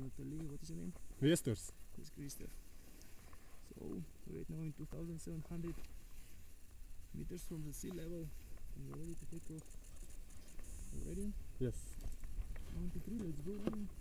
Natalie, what is your name? Westers. It's Christoph. So right now in 2,700 meters from the sea level, and we're ready to take off. You ready? Yes. 1, 2, 3, let's go.